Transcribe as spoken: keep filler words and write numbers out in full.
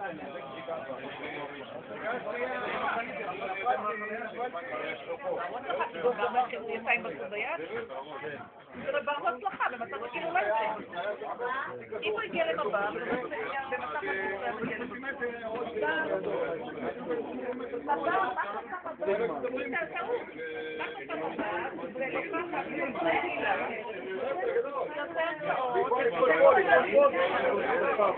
לפעמים בסודיה, זה לא בר בהצלחה, במצב כאילו לא יצא. אם הוא הגיע למבא, במצב מצב